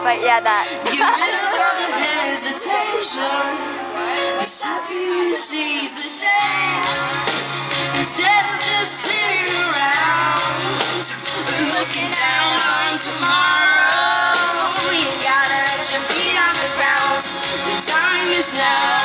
But yeah, that. Get rid of all the hesitation. It's happy to seize the day instead of just sitting around looking down on tomorrow. You gotta let your feet on the ground. The time is now.